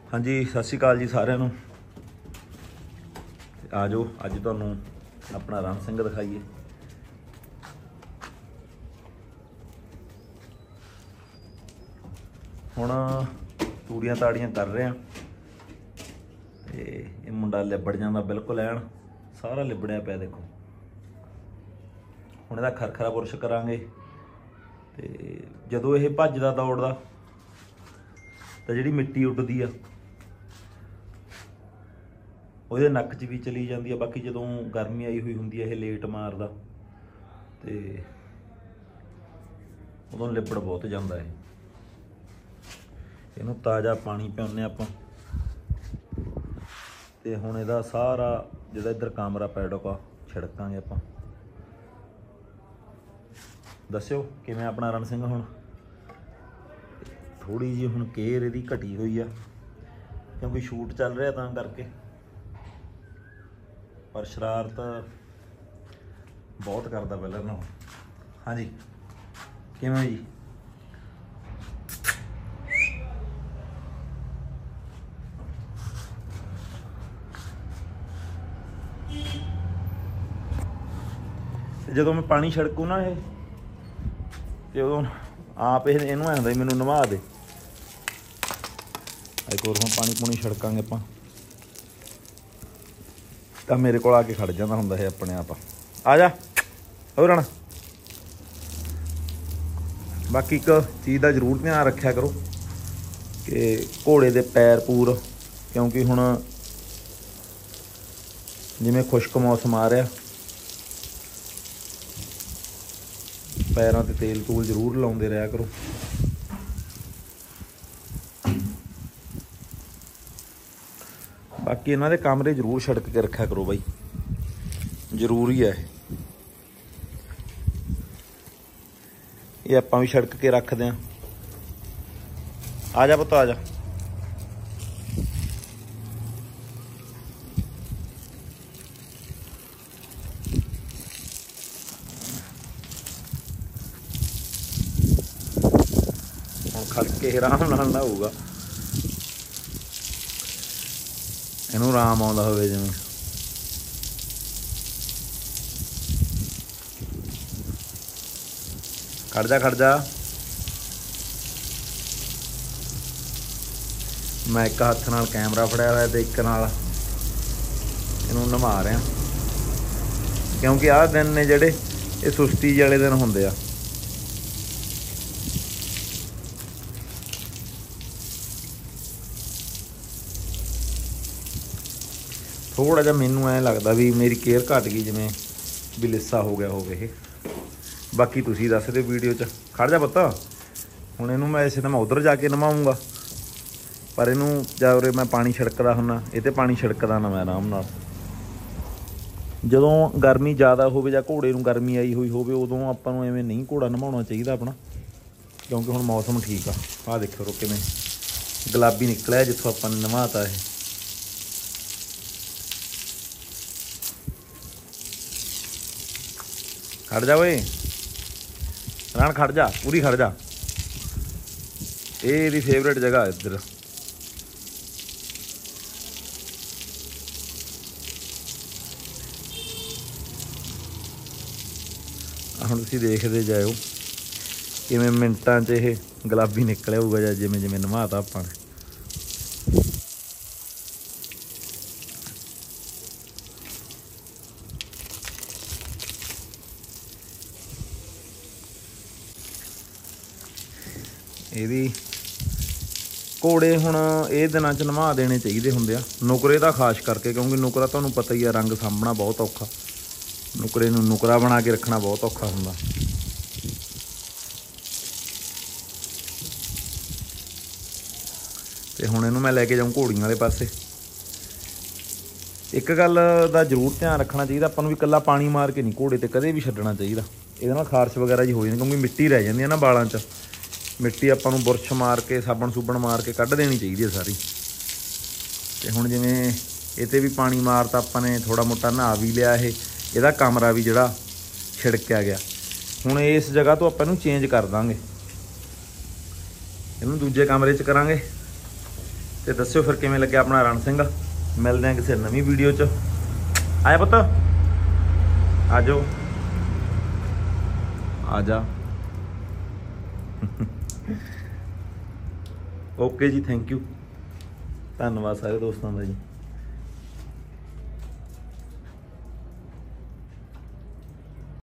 हाँ जी, सत श्री अकाल जी सारिਆਂ ਨੂੰ। आ जाओ अज तुहानूं अपना रण सिंह दिखाइए। हुण तूड़ियां ताड़ियां कर रहे हैं ते ये मुंडा लिबड़ जांदा बिल्कुल ऐन सारा लिबड़िया पिया। देखो हुण इहदा खरखरा बुरश करांगे ते जदों ये भजदा दौड़दा तो जिहड़ी मिट्टी उड्डदी आ ਉਹਦੇ नक च भी चली जाती है। बाकी जदों गर्मी आई हुई होंदी है, लेट मारदा ते उदों लिबड़ बहुत जाता है। इनू ताज़ा पानी पिआउने आपां ते हुण इहदा सारा जिहड़ा इधर कामरा पैडोक आ छिड़कांगे आपां। दस्सिओ किवें अपना रण सिंह। हुण थोड़ी जी हुण केयर इहदी घटी हुई आ क्योंकि शूट चल रहा तां करके, पर शरारत बहुत करता पहले ना। हाँ जी किवें जी? जदों मैं पानी छिड़कू ना ये ते उदों आप इहनूं ऐ हुंदा मैनूं नवा दे। एक होर हुण पानी पूनी छिड़कांगे आपां तो मेरे को आके खड़ जाता हुंदा है अपने आप। आ जा हो रहना। बाकी एक चीज़ का जरूर ध्यान रखा करो कि घोड़े के पैर पूर, क्योंकि हुण जिवें खुश्क मौसम आ रहा, पैरों ते तेल तूल जरूर लाउंदे रहा करो। बाकी इन्हां दे कमरे जरूर छिड़क के रखा करो बई, जरूरी है। ये आपां भी छिड़क के रखते हैं। आ जा पुत्त आ जा। हुण खड़ के आराम नाल नहाऊगा, इनू आराम आउंदा होवे जिवें। खड़ जा खड़ जा। मैं एक हत्थ नाल कैमरा फड़िया होया ते एक नाल इनू नवा रहा, क्योंकि आह दिन ने जिहड़े ये सुस्ती वाले दिन हुंदे आ। थोड़ा जिहा मैनू ऐ लगता भी मेरी केयर घट गई, जिवें भी लिस्सा हो गया होवे ये। बाकी तुसीं दस दे वीडियो च। खड़ जा पुत्त। हुण इनू मैं इसे मैं उधर जाके नवाऊंगा, पर इनू जा उरे मैं पानी छिड़कदा हुन्ना, इह पानी छिड़कदा ना मैं आराम नाल। जदों गर्मी ज़्यादा होवे जां घोड़े नूं गर्मी आई हुई होवे उदों आपां नूं इवें नहीं घोड़ा नवाउणा चाहीदा अपना, क्योंकि हुण मौसम ठीक आ देखो रो किवें गुलाबी निकलिआ जित्थों आपां ने नवाता है। खड़ जा ओए रण, खड़ जा पूरी खड़ जा। ये इहदी फेवरेट जगह है इधर। हुण तुसीं देखदे जाओ किवें मिंटां च ये गुलाबी निकलिआ होऊगा जां जिवें जिवें नवाता आपां ने। ਇਹਦੀ ਘੋੜੇ ਹੁਣ ਇਹ ਦਿਨਾਂ 'ਚ ਨਵਾ ਦੇਣੇ ਚਾਹੀਦੇ ਹੁੰਦੇ ਆ, ਨੁਕਰੇ ਦਾ ਖਾਸ ਕਰਕੇ, ਕਿਉਂਕਿ ਨੁਕਰਾ ਤੁਹਾਨੂੰ ਪਤਾ ਹੀ ਆ ਰੰਗ ਸਾਂਭਣਾ ਬਹੁਤ ਔਖਾ, ਨੁਕਰੇ ਨੂੰ ਨੁਕਰਾ ਬਣਾ ਕੇ ਰੱਖਣਾ ਬਹੁਤ ਔਖਾ ਹੁੰਦਾ। ਤੇ ਹੁਣ ਇਹਨੂੰ ਮੈਂ ਲੈ ਕੇ ਜਾਊਂ ਘੋੜੀਆਂ ਵਾਲੇ ਪਾਸੇ। ਇੱਕ ਗੱਲ ਦਾ ਜ਼ਰੂਰ ਧਿਆਨ ਰੱਖਣਾ ਚਾਹੀਦਾ ਆਪਾਂ ਨੂੰ ਵੀ ਇਕੱਲਾ ਪਾਣੀ ਮਾਰ ਕੇ ਨਹੀਂ ਘੋੜੇ ਤੇ ਕਦੇ ਵੀ ਛੱਡਣਾ ਚਾਹੀਦਾ। ਇਹਦੇ ਨਾਲ ਖਾਰਸ਼ ਵਗੈਰਾ ਜੀ ਹੋ ਜਾਂਦੀ, ਕਿਉਂਕਿ ਮਿੱਟੀ ਰਹਿ ਜਾਂਦੀ ਹੈ ਨਾ ਬਾਲਾਂ 'ਚ। मिट्टी आपां नूं बुरश मार के साबण सूबण मार के कढ़ देनी चाहिए सारी। तो हुण जिवें इते भी पानी मारता आपां ने, थोड़ा मोटा नहा भी लिया, इहदा कमरा भी जिहड़ा छिड़किया गया। हुण इस जगह तो आपां चेंज कर देंगे, इहनूं दूजे कमरे च करांगे ਤੇ ਦੱਸਿਓ ਫਿਰ ਕਿਵੇਂ ਲੱਗਿਆ ਆਪਣਾ ਰਣ ਸਿੰਘ। ਮਿਲਦੇ ਆ ਕਿਸੇ ਨਵੀਂ ਵੀਡੀਓ 'ਚ। ਆਇਆ ਪੁੱਤ, ਆ ਜਾਓ, ਆ ਜਾ। ਓਕੇ ਜੀ, ਥੈਂਕ ਯੂ, ਧੰਨਵਾਦ ਸਾਰੇ ਦੋਸਤਾਂ ਦਾ ਜੀ।